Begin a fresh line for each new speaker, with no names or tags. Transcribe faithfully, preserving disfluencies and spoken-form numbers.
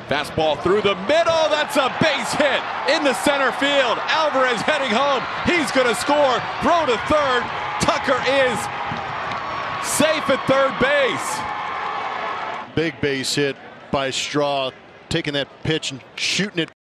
Fastball through the middle. That's a base hit in the center field. Alvarez heading home. He's going to score. Throw to third. Tucker is safe at third base.
Big base hit by Straw, taking that pitch and shooting it